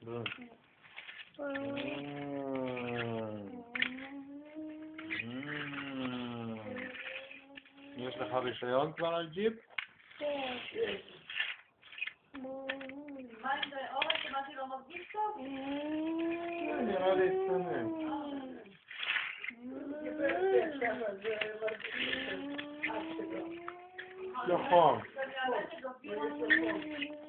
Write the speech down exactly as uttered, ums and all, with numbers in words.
יש לך רישיון כבר על ג'יפ? כן. מה אם זה אורן שמשהו לא מרגיש טוב? נראה לי אצטנן. נכון.